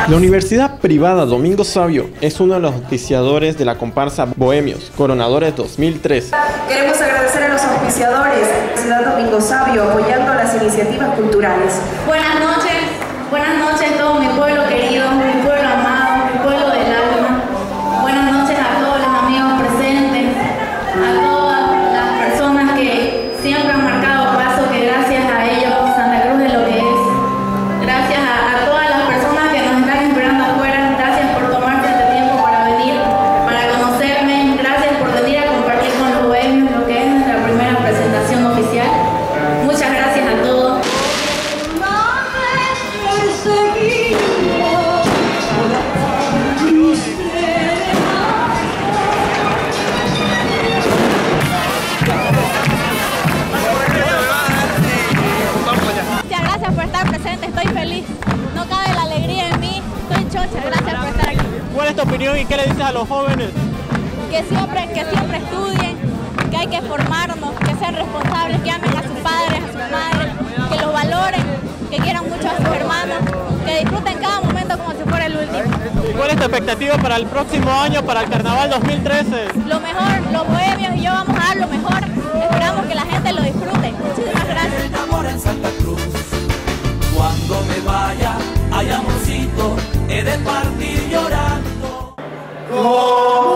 La Universidad Privada Domingo Savio es uno de los auspiciadores de la comparsa Bohemios, Coronadores 2003. Queremos agradecer a los auspiciadores de la Universidad Domingo Savio apoyando las iniciativas culturales. Buenas noches todo mi pueblo querido, mi pueblo amado, mi pueblo del alma. Buenas noches a todos los amigos presentes, a todas las personas que siempre han marcado paso, que gracias a ellos Santa Cruz es lo que es. Gracias a todas las personas que nos están esperando afuera, gracias por tomarse este tiempo para venir, para conocerme, gracias por venir a compartir con los bohemios lo que es nuestra primera presentación oficial. Muchas gracias a todos. Muchas gracias por estar presente, estoy feliz. No cabe la alegría en mí, estoy chocha, gracias por estar aquí. ¿Cuál es tu opinión y qué le dices a los jóvenes? Que siempre estudien, que hay que formarnos, que sean responsables, que amen a sus padres, a sus madres, que los valoren, que quieran mucho a sus hermanos, que disfruten cada momento como si fuera el último. ¿Y cuál es tu expectativa para el próximo año, para el Carnaval 2013? Lo mejor, los bohemios y yo vamos a dar lo mejor. Esperamos que la gente lo disfrute. Muchísimas gracias. El amor en Santa Cruz. Cuando me vaya, ay amorcito, he de partir llorando.